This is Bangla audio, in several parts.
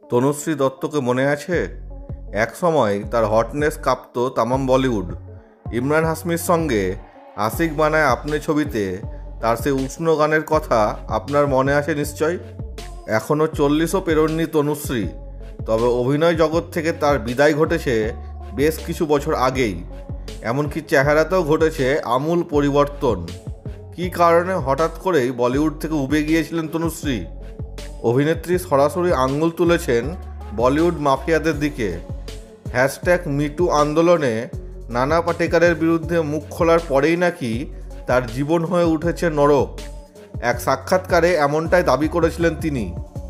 তনুশ্রী দত্তকে মনে আছে? এক সময় তার হটনেস কাঁপত তামাম বলিউড। ইমরান হাশমির সঙ্গে আশিক বানায় আপনি ছবিতে তার সেই উষ্ণ গানের কথা আপনার মনে আছে নিশ্চয়। এখনও 40ও পেরোননি তনুশ্রী, তবে অভিনয় জগৎ থেকে তার বিদায় ঘটেছে বেশ কিছু বছর আগেই। এমনকি চেহারাতেও ঘটেছে আমূল পরিবর্তন। কী কারণে হঠাৎ করেই বলিউড থেকে উবে গিয়েছিলেন তনুশ্রী? অভিনেত্রী সরাসরি আঙুল তুলেছেন বলিউড মাফিয়াদের দিকে। #মিটু আন্দোলনে নানা পাটেকরের বিরুদ্ধে মুখ খোলার পরেই নাকি তার জীবন হয়ে উঠেছে নরক। এক সাক্ষাৎকারে এমনটাই দাবি করেছিলেন তিনি।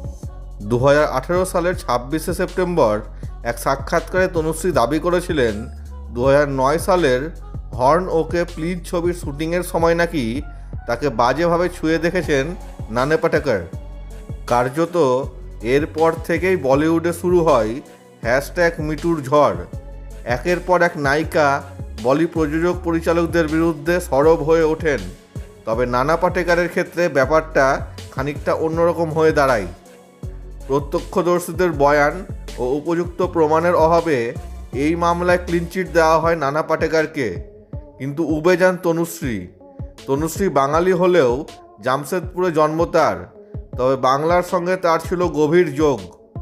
2018 সালের 26শে সেপ্টেম্বর এক সাক্ষাৎকারে তনুশ্রী দাবি করেছিলেন 2009 সালের হর্ন ওকে প্লিজ ছবির শুটিংয়ের সময় নাকি তাকে বাজেভাবে ছুঁয়ে দেখেছেন নানা পাটেকর। কার্যত এরপর থেকেই বলিউডে শুরু হয় #মিটুর ঝড়। একের পর এক নায়িকা বলি প্রযোজক পরিচালকদের বিরুদ্ধে সরব হয়ে ওঠেন। তবে নানা পাটেকরের ক্ষেত্রে ব্যাপারটা খানিকটা অন্যরকম হয়ে দাঁড়ায়। প্রত্যক্ষদর্শীদের বয়ান ও উপযুক্ত প্রমাণের অভাবে এই মামলায় ক্লিনচিট দেওয়া হয় নানা পাটেকরকে। কিন্তু উবে যান তনুশ্রী বাঙালি হলেও জামশেদপুরে জন্ম তার, তবে বাংলার সঙ্গে তার ছিল গভীর যোগ।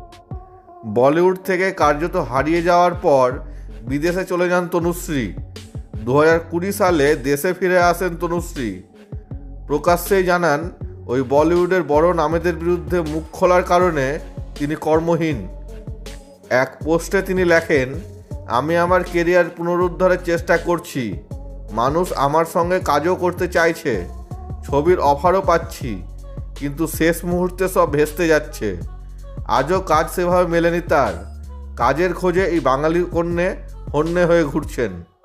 বলিউড থেকে কার্যত হারিয়ে যাওয়ার পর বিদেশে চলে যান তনুশ্রী। 2020 সালে দেশে ফিরে আসেন তনুশ্রী। প্রকাশ্যেই জানান ওই বলিউডের বড় নামেদের বিরুদ্ধে মুখ খোলার কারণে তিনি কর্মহীন। এক পোস্টে তিনি লেখেন, আমি আমার কেরিয়ার পুনরুদ্ধারের চেষ্টা করছি। মানুষ আমার সঙ্গে কাজও করতে চাইছে, ছবির অফারও পাচ্ছি, কিন্তু শেষ মুহূর্তে সব ভেস্তে যাচ্ছে। আজও কাজ সেভাবে মেলেনি তার। কাজের খোঁজে এই বাঙালি কন্যে হন্যে হয়ে ঘুরছেন।